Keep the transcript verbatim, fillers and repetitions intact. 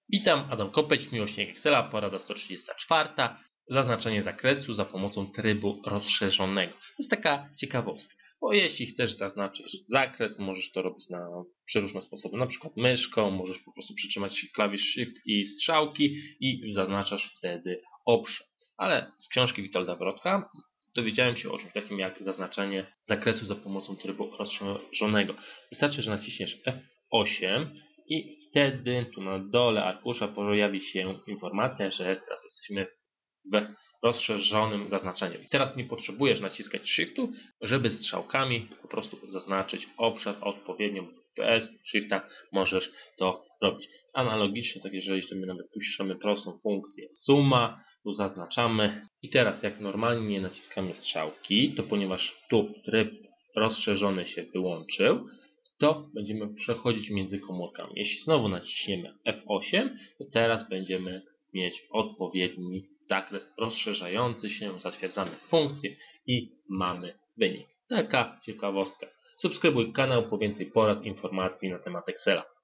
Witam, Adam Kopeć, miłośnik Excela, porada sto trzydziesta cztery. Zaznaczenie zakresu za pomocą trybu rozszerzonego. To jest taka ciekawostka, bo jeśli chcesz zaznaczyć zakres, możesz to robić na przeróżne sposoby, na przykład myszką, możesz po prostu przytrzymać klawisz Shift i strzałki i zaznaczasz wtedy obszar. Ale z książki Witolda Wrotka dowiedziałem się o czymś takim jak zaznaczenie zakresu za pomocą trybu rozszerzonego. Wystarczy, że naciśniesz F osiem i wtedy tu na dole arkusza pojawi się informacja, że teraz jesteśmy w rozszerzonym zaznaczeniu. I teraz nie potrzebujesz naciskać Shiftu, żeby strzałkami po prostu zaznaczyć obszar odpowiednio. Bez Shifta możesz to robić. Analogicznie, tak jeżeli sobie nawet piszemy prostą funkcję suma, tu zaznaczamy. I teraz jak normalnie naciskamy strzałki, to ponieważ tu tryb rozszerzony się wyłączył, to będziemy przechodzić między komórkami. Jeśli znowu naciśniemy F osiem, to teraz będziemy mieć odpowiedni zakres rozszerzający się, zatwierdzamy funkcję i mamy wynik. Taka ciekawostka. Subskrybuj kanał po więcej porad, informacji na temat Excela.